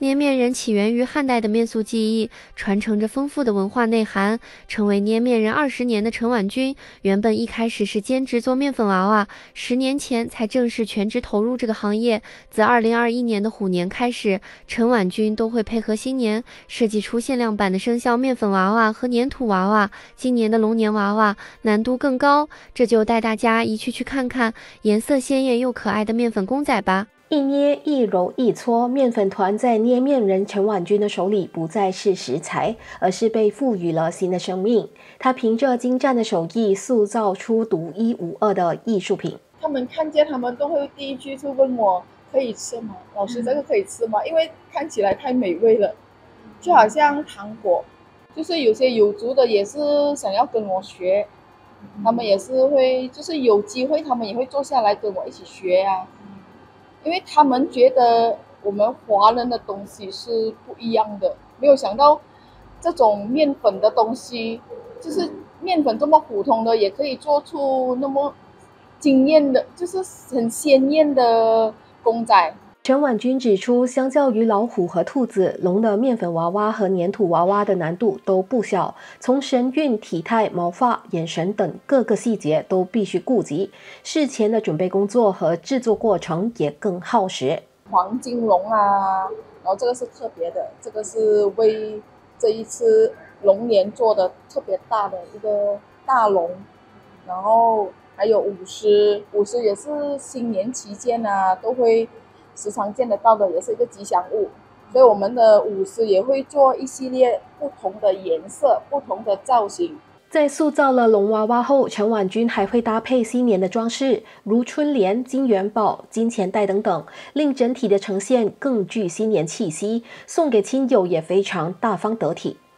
捏面人起源于汉代的面塑技艺，传承着丰富的文化内涵。成为捏面人20年的陈婉君，原本一开始是兼职做面粉娃娃，10年前才正式全职投入这个行业。自2021年的虎年开始，陈婉君都会配合新年，设计出限量版的生肖面粉娃娃和粘土娃娃。今年的龙年娃娃难度更高，这就带大家一起去看看颜色鲜艳又可爱的面粉公仔吧。 一捏一揉一搓，面粉团在捏面人陈婉君的手里不再是食材，而是被赋予了新的生命。她凭着精湛的手艺，塑造出独一无二的艺术品。 他们看见他们都会第一句就问我可以吃吗？老师，这个可以吃吗？因为看起来太美味了，就好像糖果，就是有些有族的也是想要跟我学，他们也是会，就是有机会他们也会坐下来跟我一起学啊。因为他们觉得我们华人的东西是不一样的，没有想到这种面粉的东西，就是面粉这么普通的，也可以做出那么惊艳的，就是很鲜艳的公仔。 陈婉君指出，相较于老虎和兔子，龙的面粉娃娃和粘土娃娃的难度都不小，从神韵、体态、毛发、眼神等各个细节都必须顾及。事前的准备工作和制作过程也更耗时。 黄金龙啊，然后这个是特别的，这个是为这一次龙年做的特别大的一个大龙，然后还有舞狮也是新年期间啊都会时常见得到的，也是一个吉祥物，所以我们的舞狮也会做一系列不同的颜色、不同的造型。 在塑造了龙娃娃后，陈婉君还会搭配新年的装饰，如春联、金元宝、金钱袋等等，令整体的呈现更具新年气息。送给亲友也非常大方得体。